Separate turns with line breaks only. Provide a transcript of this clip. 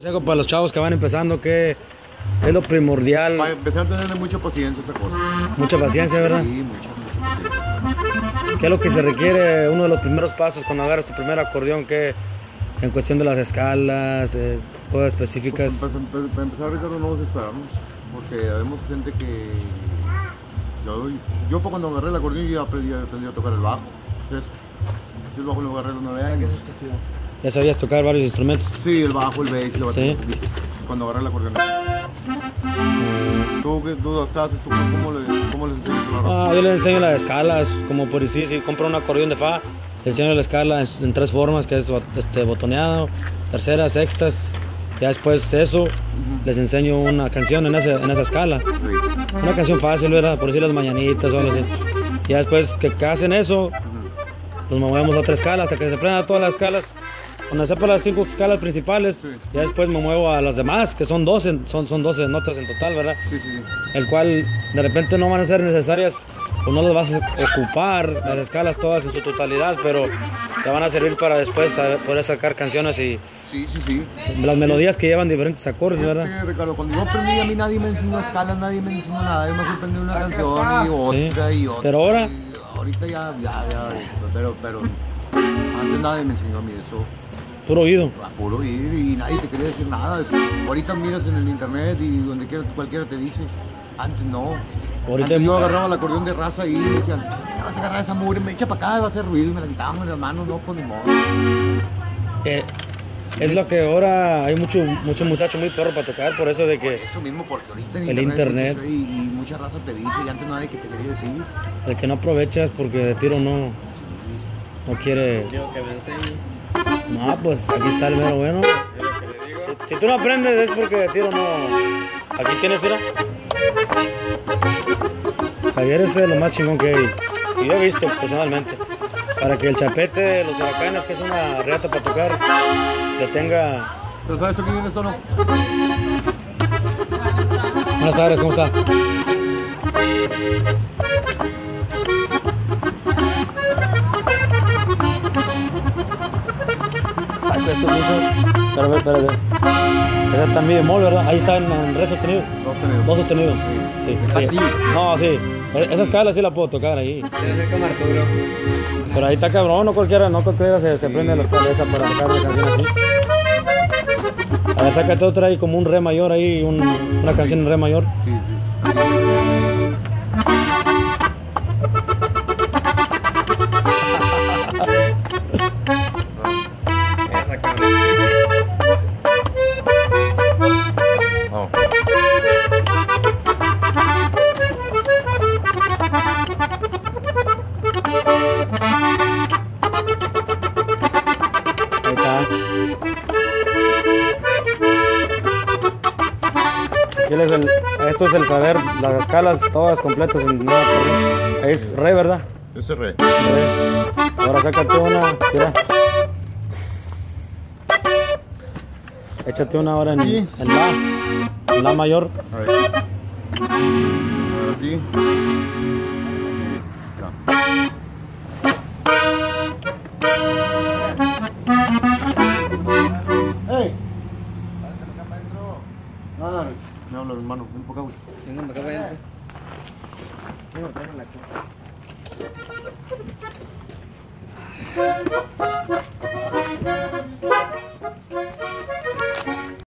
Para los chavos que van empezando, ¿qué es lo primordial?
Para empezar a tenerle mucha paciencia a esa cosa.
Mucha paciencia, ¿verdad?
Sí, mucha paciencia.
¿Qué es lo que se requiere uno de los primeros pasos cuando agarras tu primer acordeón? ¿Qué en cuestión de las escalas, cosas específicas?
Pues, para empezar, Ricardo, no nos esperamos, porque vemos gente que... Yo cuando agarré el acordeón ya aprendí a tocar el bajo. Entonces, yo el bajo lo agarré a los 9 años.
¿Ya sabías tocar varios instrumentos?
Sí, el bajo, el bass, la batería.
¿Sí?
Cuando agarré el acordeón. ¿Tú das clases? ¿Cómo les enseñas la raza?
Yo les enseño las escalas, como por decir, si compro un acordeón de fa, les enseño la escala en 3 formas, que es botoneado, terceras, sextas. Ya después de eso, les enseño una canción en esa escala.
Sí.
Una canción fácil, ¿verdad? Por decir las mañanitas o algo así. Ya después que hacen eso, nos movemos a otra escala hasta que se aprendan todas las escalas. Cuando sepa las 5 escalas principales,
sí,
ya después me muevo a las demás, que son 12, son 12 notas en total, ¿verdad?
Sí, sí, sí.
El cual de repente no van a ser necesarias o no las vas a ocupar las escalas todas en su totalidad, pero te van a servir para después poder sacar canciones y
Sí, sí, sí.
las melodías que llevan diferentes acordes, ¿verdad?
Fíjate, Ricardo, cuando yo aprendí, a mí nadie me enseñó escalas, nadie me enseñó nada. Yo me aprendí una canción y otra
Sí.
y otra.
Pero ahora...
Ahorita ya, pero antes nadie me enseñó a mí eso.
Puro oído.
A puro oír y nadie te quería decir nada. Ahorita miras en el internet y donde quiera, cualquiera te dice. Antes no.
Ahorita
Antes yo agarraba el acordeón de raza y me decían, me vas a agarrar esa mugre, me echa para acá, va a hacer ruido y me la quitaban en las manos, no, pues ni modo.
Es lo que ahora hay mucho muchacho muy perro para tocar, por eso de que
Eso mismo, porque ahorita en
el internet.
y mucha raza te dice y antes nadie que te quería decir.
el que no aprovechas porque de tiro no quiere.
Quiero que me enseñe.
No, pues aquí está el mero bueno.
Es lo que le digo.
Si tú no aprendes es porque de tiro no. Aquí tienes, mira. Javier es lo más chingón que hay. Y yo he visto personalmente. Para que el chapete, los huracanes, que es una reata para tocar, le tenga.
¿Pero sabes tú quién es esto o no?
Buenas tardes, ¿cómo está? Ay, pues esto es mucho. Pero a ver, espérate. Esa está en mi bemol, ¿verdad? Ahí está en re sostenido.
Dos sonidos.
Do sostenido. Sí.
Está
Sí.
aquí.
No, sí. Esa escala sí la puedo tocar ahí.
Debe ser como Arturo.
Pero ahí está cabrón, no cualquiera se prende la escala esa para tocar una canción así. A ver, sácate otra ahí como un re mayor ahí, una canción en re mayor.
Sí, sí.
Esa cámara.
Oh.
Ahí está. Esto es el saber las escalas todas completas en una corriente. Es re, ¿verdad?
Ese re.
Re. Ahora sácate una, mira. Échate una ahora en la mayor.
A ver. Aquí. ¡Hey! Ah, me habla hermano, un poco güey.
Venga, me acabo de entrar. Venga, tráeme la chica.